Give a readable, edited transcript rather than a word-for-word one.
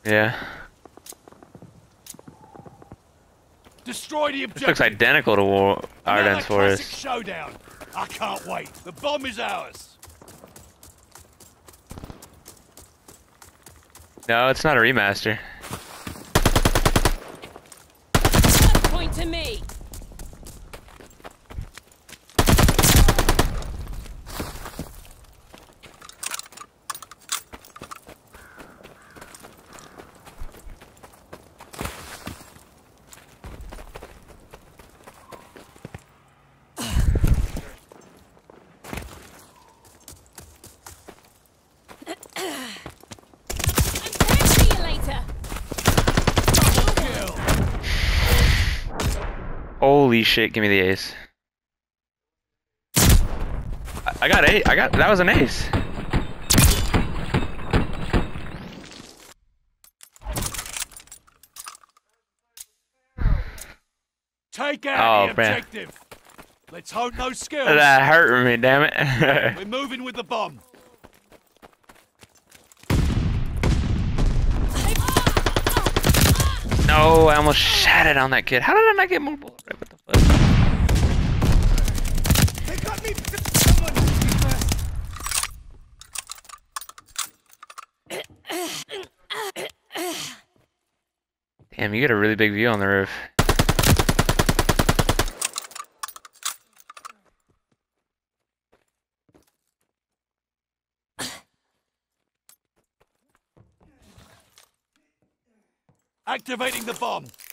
Yeah. Destroy the This looks objective. identical to Another Ardennes classic Forest. showdown. I can't wait. The bomb is ours. No, it's not a remaster. Point to me. See you later. Kill. Holy shit, give me the ace. I got eight. That was an ace. Take out Oh, the man. objective. Let's hope no skills. That hurt me, damn it. We're moving with the bomb. No, I almost shot it on that kid. How did I not get more bullets? What the fuck? They got me. Damn, you get a really big view on the roof. Activating the bomb.